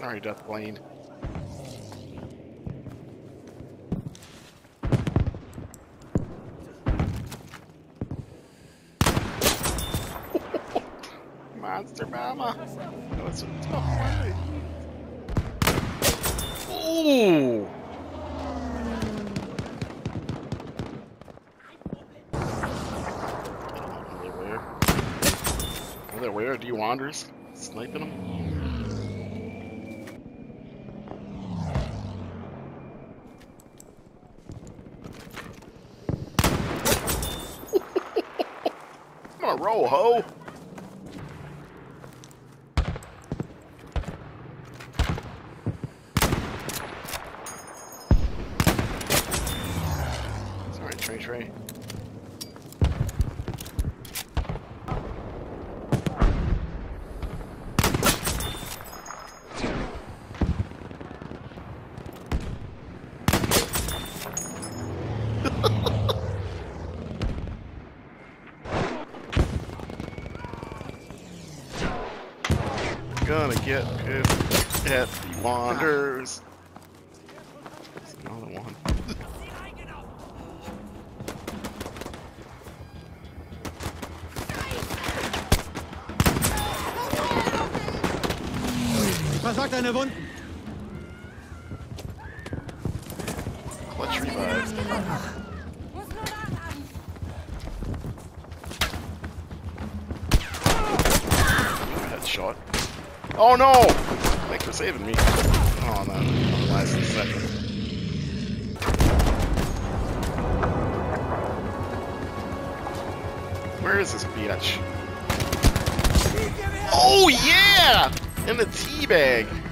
Sorry, Death Blade. Monster Mama. That was a tough fight. Ooh! Are they where? Do you wanders? Sniping them? I'm gonna roll, ho! Sorry, Trey. Gonna get pissed at the wanders. There's another one. Versorgt deine Wunden. Clutch revive. Headshot. Oh no! Thanks for saving me. Oh no, that lasted a second. Where is this bitch? Oh yeah! In the tea bag.